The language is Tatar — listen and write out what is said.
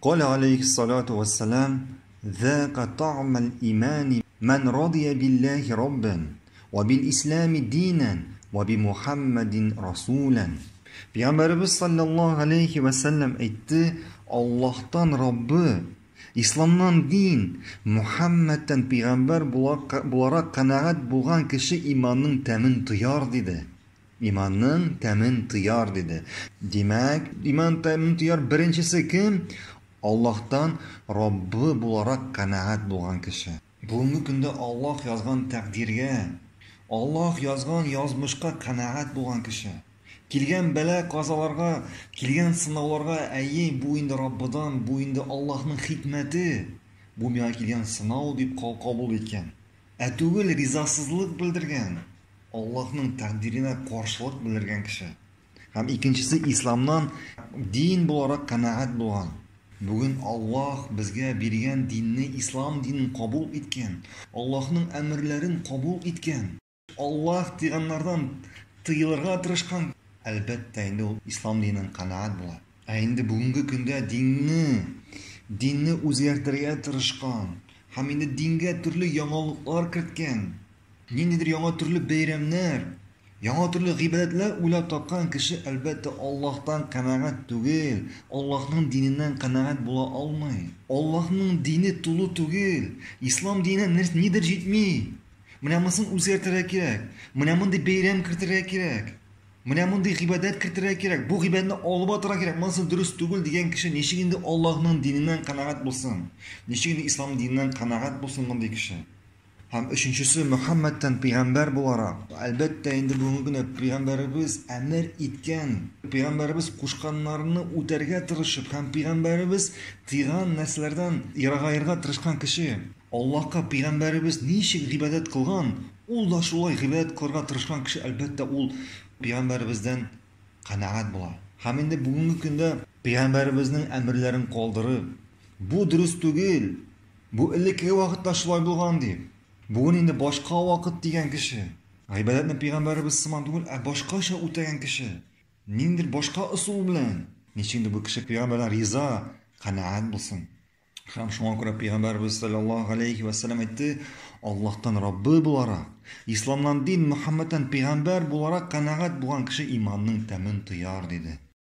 قال عليه الصلاة والسلام ذاق طعم الإيمان من رضي بالله ربا وبالإسلام دينا وبمحمد رسولا. Peygamberimiz sallallahu aleyhi ve sellem aytdi, Allah'tan Rabbi, İslam'dan din, Muhammed'den peygamber bularak kanaat bulgan kişi imanın temin tıyar dedi. İmanın temin tıyar dedi. Demek iman temin tıyar birincisi kim? Allah'tan Rabbi bularak kanaat bulgan kişi. Bugünkü günde Allah yazgan takdirge, Allah yazgan yazmışka kanaat bulgan kişi. Kelgen bela kazalarga, kelgen sınavlarga әйе bu indi Rabbidan, bu indi Allah'ın hikmeti, bu mega kelgen sınav dip kabul etken. Түгел rızasızlık bildirgen, Allah'ın takdirine karşılık bildirgen kişi. Hem ikincisi İslam'dan din bularak kanaat bulgan. Bugün Allah bizge bergen dinni, İslam dinini kabul etken, Allah'ın emirlerin kabul etken, Allah diyenlerden tıyılırga tırışkan. Elbette indi o İslam dininin kanaat bular. Endi bugünkü günde dinni o'zgartirishga tirishgan, ham endi dinga turli yangiliklar kiritgan, nidir yangi turli bayramlar, yangi turli g'ibatlar o'ylab topgan kishi albatta Allohdan qanoat tugil, Allohning dinidan qanoat bo'la olmaydi. Allohning dini to'liq tugil, islom dini nidir yetmay. Mana bunisi o'zgartirish kerak. Mana bunday bayram kiritish kerak. Mana bunday ibodat kiritish kerak. Bu ibodatni olib o'tira kerak. Bunisi durust tugil degan kishi nechigindi Allohning dinidan qanoat bo'lsin. Nechigindi islom dinidan qanoat bo'lsin bunday kishi. Ham üçüncüsü Muhammed'den peygamber bularak. Elbette endi bugungi kunda peygamberimiz emir etken, peygamberimiz qo'shganlarini o'targa tirishib, ham peygamberimiz tiygan narsalardan yiroq tirishgan kishi. Allohga peygamberimiz nechik ibodat qilgan, u da shulay ibodat qilishga tirishgan kishi albatta u peygamberimizden qanoat bo'ladi. Ham endi bugungi kunda peygamberimizning amrlarini qoldirib, bu durust tugil, bu ilki vaqtda shulay bo'lgan deb. Bugün endi boshqa vaqt degan kishi, ibodatni payg'ambarimiz simon tugul, boshqacha o'tagan kishi, nindir boshqa usul bilan, nechindi bu kishi payg'ambardan rizo, qanoat bo'lsin. Ham shunga ko'ra payg'ambarimiz sallallohu alayhi va sallam aytdi, Allohdan Robbi bo'larak, islomdan din, Muhammaddan payg'ambar bo'larak qanoat bo'lgan kishi imonning tamin tiyar dedi.